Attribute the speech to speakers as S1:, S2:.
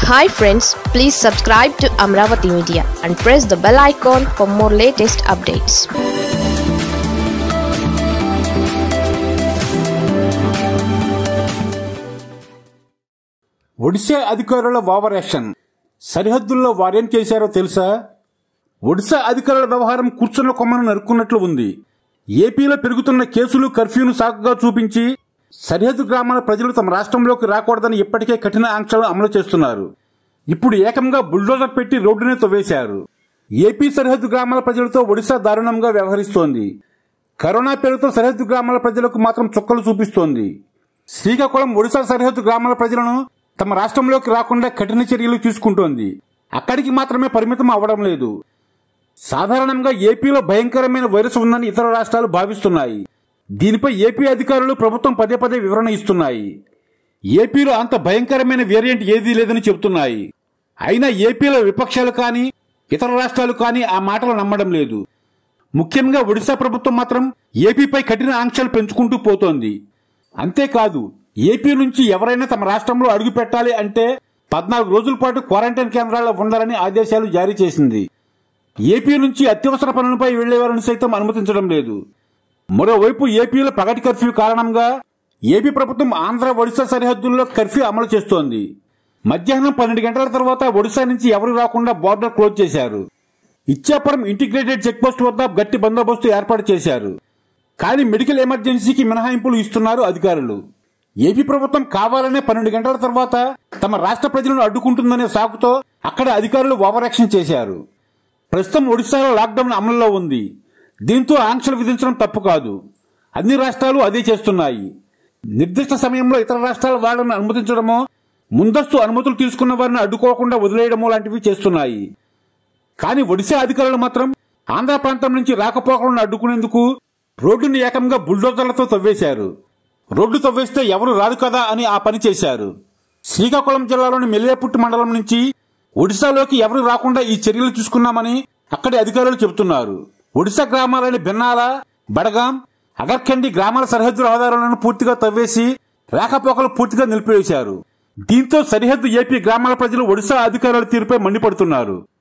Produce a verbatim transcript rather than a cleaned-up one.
S1: Hi friends, please subscribe to Amaravathi Media and press the bell icon for more latest updates.
S2: Odisha అధికారుల overaction సరిహద్దుల్లో వారేం చేశారో తెలుసా? ఒడిశా అధికారుల వ్యవహారం కూర్చున్న కొమ్మను నరుక్కున్నట్లు ఉంది. ఏపీలో పెరుగుతున్న కేసులు కర్ఫ్యూను సాకుగా చూపించి సరిహద్దు గ్రామాల ప్రజలు తమ రాష్ట్రంలోకి రాకూడదని ఇప్పటికే కఠిన ఆంక్షలు అమలు చేస్తున్నారు. ఇప్పుడు ఏకంగా బుల్డోజర్ పెట్టి రోడ్డునే తవ్వేశారు. ఏపీ సరిహద్దు గ్రామాల ప్రజలతో ఒడిశా దారుణంగా వ్యవహరిస్తోంది. కరోనా పేరుతో సరిహద్దు గ్రామాల ప్రజలకు మాత్రం చుక్కలు చూపిస్తోంది. శ్రీకాకుళం ఒడిశా సరిహద్దు గ్రామాల ప్రజలను తమ రాష్ట్రంలోకి రాకుండా కఠిన చర్యలు తీసుకుంటోంది. అక్కడికి మాత్రమే పరిమితం అవ్వడం లేదు. సాధారణంగా ఏపీలో భయంకరమైన వైరస్ ఉందని ఇతర రాష్ట్రాలు భావిస్తున్నాయి. దీనిపై ఏపీ అధికారులు ప్రభుత్వం పదే పదే వివరణ ఇస్తున్నాయి. ఏపీలో అంత భయంకరమైన వేరియంట్ ఏదీ లేదని చెబుతున్నాయి. అయినా ఏపీలో విపక్షాలు కానీ ఇతర రాష్ట్రాలు కానీ ఆ మాటలు నమ్మడం లేదు. ముఖ్యంగా ఒడిశా ప్రభుత్వం మాత్రం ఏపీపై కఠిన ఆంక్షలు పెంచుకుంటూ పోతోంది. అంతేకాదు, ఏపీ నుంచి ఎవరైనా తమ రాష్ట్రంలో అడుగు పెట్టాలి అంటే పద్నాలుగు రోజుల పాటు క్వారంటైన్ కేంద్రాల్లో ఉండాలని ఆదేశాలు జారీ చేసింది. ఏపీ నుంచి అత్యవసర పనులపై వెళ్లేవారిని సైతం అనుమతించడం లేదు. మరోవైపు ఏపీలో పగటి కర్ఫ్యూ కారణంగా ఏపీ ప్రభుత్వం ఆంధ్ర ఒడిశా సరిహద్దుల్లో కర్ఫ్యూ అమలు చేస్తోంది. మధ్యాహ్నం పన్నెండు గంటల తర్వాత ఒడిశా నుంచి ఎవరు రాకుండా బోర్డర్ క్లోజ్ చేశారు. ఇచ్చాపురం ఇంటిగ్రేటెడ్ చెక్ పోస్ట్ వద్ద గట్టి బందోబస్తు ఏర్పాటు చేశారు. కానీ మెడికల్ ఎమర్జెన్సీకి మినహాయింపులు ఇస్తున్నారు అధికారులు. ఏపీ ప్రభుత్వం కావాలనే పన్నెండు గంటల తర్వాత తమ రాష్ట్ర ప్రజలను అడ్డుకుంటుందనే సాకుతో అక్కడ అధికారులు ఓవరాక్షన్ చేశారు. ప్రస్తుతం ఒడిశాలో లాక్డౌన్ అమల్లో ఉంది. దీంతో ఆంక్షలు విధించడం తప్పు కాదు. అన్ని రాష్ట్రాలు అదే చేస్తున్నాయి. నిర్దిష్ట సమయంలో ఇతర రాష్ట్రాల వాళ్లను అనుమతించడమో, ముందస్తు అనుమతులు తీసుకున్న వారిని అడ్డుకోకుండా వదిలేయడమో లాంటివి చేస్తున్నాయి. కానీ ఒడిశా అధికారులు మాత్రం ఆంధ్ర ప్రాంతం నుంచి రాకపోకలను అడ్డుకునేందుకు రోడ్డును ఏకంగా బుల్డోజర్లతో తవ్వేశారు. రోడ్డు తవ్వేస్తే ఎవరు రాదు కదా అని ఆ పని చేశారు. శ్రీకాకుళం జిల్లాలోని మెల్లియాపుట్టి మండలం నుంచి ఒడిశాలోకి ఎవరు రాకుండా ఈ చర్యలు తీసుకున్నామని అక్కడి అధికారులు చెబుతున్నారు. ఒడిశా గ్రామాలైన బెన్నాల, బడగాం, అగర్ఖండి గ్రామాల సరిహద్దు రహదారులను పూర్తిగా తవ్వేసి రాకపోకలు పూర్తిగా నిలిపివేశారు. దీంతో సరిహద్దు ఏపీ గ్రామాల ప్రజలు ఒడిశా అధికారుల తీరుపై మండిపడుతున్నారు.